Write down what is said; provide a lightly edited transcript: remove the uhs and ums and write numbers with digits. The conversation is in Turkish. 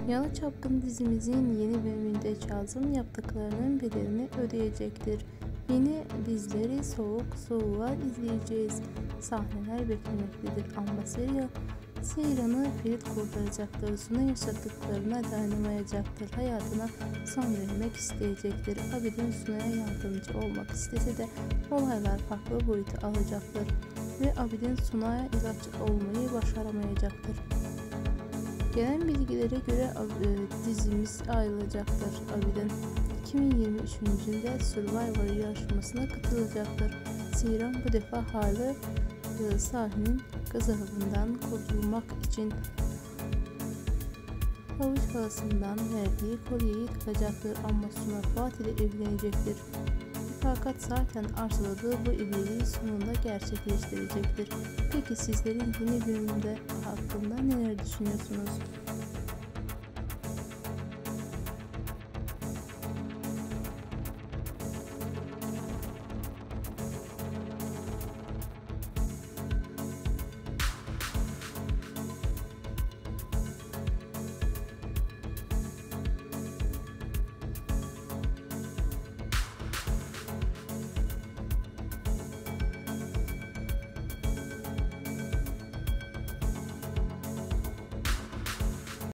Yalı Çapkın dizimizin yeni bölümünde Kazım yaptıklarının bedelini ödeyecektir. Yeni bizleri soğuğa izleyeceğiz. Sahneler beklemektedir ama Seyran'ı Ferit kurtaracaktır. Suna yaşadıklarına dayanamayacaktır. Hayatına son vermek isteyecektir. Abidin Suna'ya yardımcı olmak istese de olaylar farklı boyutu alacaktır. Ve Abidin Suna'ya ilaç olmayı başaramayacaktır. Gelen bilgilere göre dizimiz ayrılacaktır. Abidin 2023 yılında Survivor yarışmasına katılacaktır. Seyran bu defa hala Sahin'in gazabından kurtulmak için havuç halasından verdiği kolyeyi takacaktır ama Suna Fuat ile evlenecektir. Fakat zaten arzuladığı bu evliliği sonunda gerçekleştirecektir. Peki sizlerin yeni bölümünde hakkında neler düşünüyorsunuz?